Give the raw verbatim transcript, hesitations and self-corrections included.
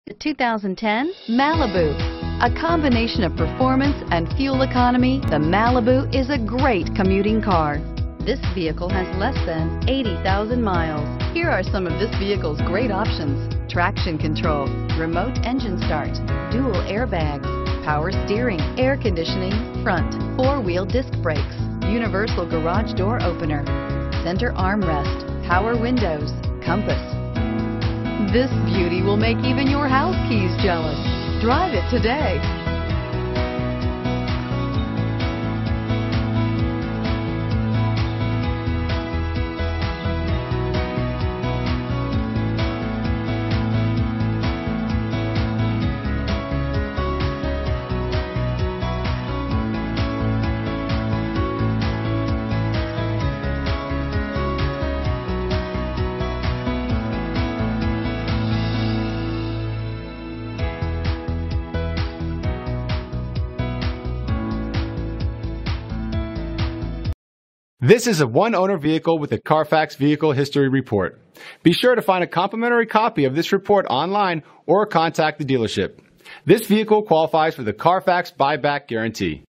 The two thousand ten Malibu. A combination of performance and fuel economy, the Malibu is a great commuting car. This vehicle has less than eighty thousand miles. Here are some of this vehicle's great options: traction control, remote engine start, dual airbags, power steering, air conditioning, front, four-wheel disc brakes, universal garage door opener, center armrest, power windows, compass. This beauty will make even your house keys jealous. Drive it today. This is a one-owner vehicle with a Carfax Vehicle History Report. Be sure to find a complimentary copy of this report online or contact the dealership. This vehicle qualifies for the Carfax Buyback Guarantee.